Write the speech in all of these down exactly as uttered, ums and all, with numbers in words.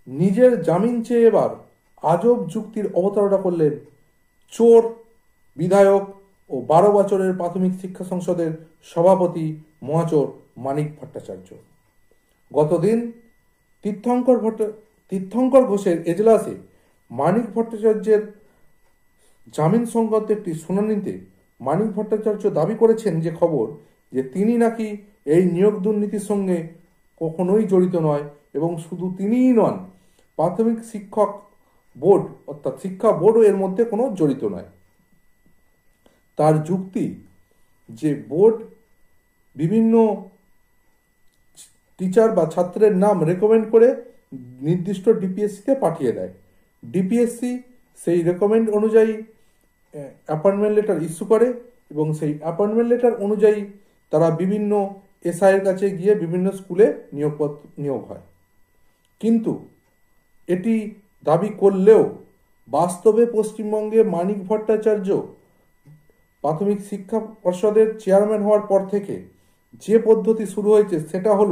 নিজের জামিন চেয়ে এবার আজব যুক্তির অবতারণা করলেন চোর বিধায়ক ও বারো বছরের প্রাথমিক শিক্ষা সংসদের সভাপতি মহাচোর মানিক ভট্টাচার্য। গতদিন তীর্থঙ্কর ভট্ট তীর্থঙ্কর ঘোষের এজলাসে মানিক ভট্টাচার্যের জামিন সংক্রান্ত একটি শুনানিতে মানিক ভট্টাচার্য দাবি করেছেন যে খবর যে তিনি নাকি এই নিয়োগ দুর্নীতির সঙ্গে কখনোই জড়িত নয় এবং শুধু তিনিই নন, প্রাথমিক শিক্ষক বোর্ড অর্থাৎ শিক্ষা বোর্ডও এর মধ্যে কোনো জড়িত নয়। তার যুক্তি যে বোর্ড বিভিন্ন টিচার বা ছাত্রের নাম রেকমেন্ড করে নির্দিষ্ট ডিপিএসসিতে পাঠিয়ে দেয়, ডিপিএসসি সেই রেকমেন্ড অনুযায়ী অ্যাপয়েন্টমেন্ট লেটার ইস্যু করে এবং সেই অ্যাপয়েন্টমেন্ট লেটার অনুযায়ী তারা বিভিন্ন এসআইয়ের কাছে গিয়ে বিভিন্ন স্কুলে নিয়োগপত্র নিয়োগ হয়। কিন্তু এটি দাবি করলেও বাস্তবে পশ্চিমবঙ্গে মানিক ভট্টাচার্য প্রাথমিক শিক্ষা পর্ষদের চেয়ারম্যান হওয়ার পর থেকে যে পদ্ধতি শুরু হয়েছে সেটা হলো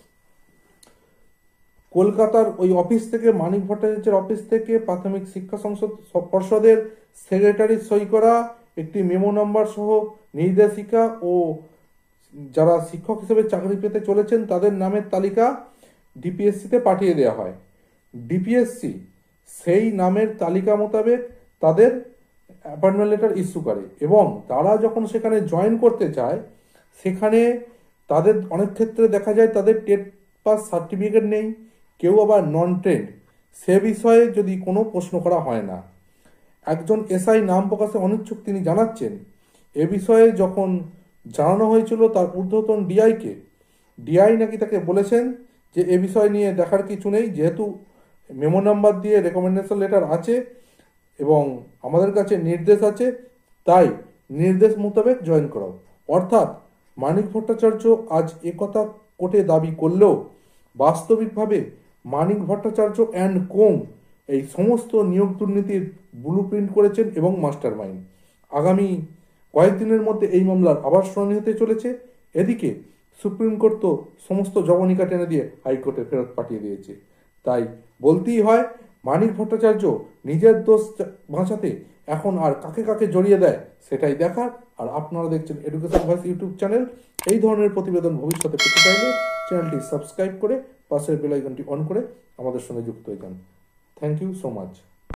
কলকাতার ওই অফিস থেকে, মানিক ভট্টাচার্যের অফিস থেকে প্রাথমিক শিক্ষা সংসদ পর্ষদের সেক্রেটারি সই করা একটি মেমো নাম্বার সহ নির্দেশিকা ও যারা শিক্ষক হিসেবে চাকরি পেতে চলেছেন তাদের নামের তালিকা ডিপিএসসিতে পাঠিয়ে দেওয়া হয়। ডিপিএসসি সেই নামের তালিকা মোতাবেক তাদের অ্যাপয়েন্টমেন্ট লেটার ইস্যু করে এবং তারা যখন সেখানে জয়েন করতে চায় সেখানে তাদের অনেক ক্ষেত্রে দেখা যায় তাদের টেট পাস সার্টিফিকেট নেই, কেউ আবার নন ট্রেন্ড, সে বিষয়ে যদি কোনো প্রশ্ন করা হয় না। একজন এসআই নাম প্রকাশে অনিচ্ছুক, তিনি জানাচ্ছেন এ বিষয়ে যখন জানানো হয়েছিল তার ঊর্ধ্বতন ডিআইকে, ডিআই নাকি তাকে বলেছেন যে এ বিষয় নিয়ে দেখার কিছু নেই, যেহেতু মেমো নাম্বার দিয়ে রেকমেন্ডেশন লেটার আছে এবং আমাদের কাছে নির্দেশ আছে, তাই নির্দেশ মোতাবেক জয়েন করাও। অর্থাৎ মানিক ভট্টাচার্য আজ একথা কোর্টে দাবি করলেও বাস্তবিকভাবে মানিক ভট্টাচার্য অ্যান্ড কোং এই সমস্ত নিয়োগ দুর্নীতির ব্লু প্রিন্ট করেছেন এবং মাস্টার মাইন্ড। আগামী কয়েকদিনের মধ্যে এই মামলার আবার শুনানি হতে চলেছে। এদিকে সুপ্রিম কোর্ট তো সমস্ত জবনিকা টেনে দিয়ে হাইকোর্টে ফেরত পাঠিয়ে দিয়েছে। তাই বলতেই হয় মানিক ভট্টাচার্য নিজের দোষ বাঁচাতে এখন আর কাকে কাকে জড়িয়ে দেয় সেটাই দেখার। আর আপনারা দেখছেন এডুকেশন ভয়েস ইউটিউব চ্যানেল। এই ধরনের প্রতিবেদন ভবিষ্যতে পেতে চাইলে চ্যানেলটি সাবস্ক্রাইব করে পাশের বেল আইকনটি অন করে আমাদের সঙ্গে যুক্ত হয়ে যান। Thank you so much.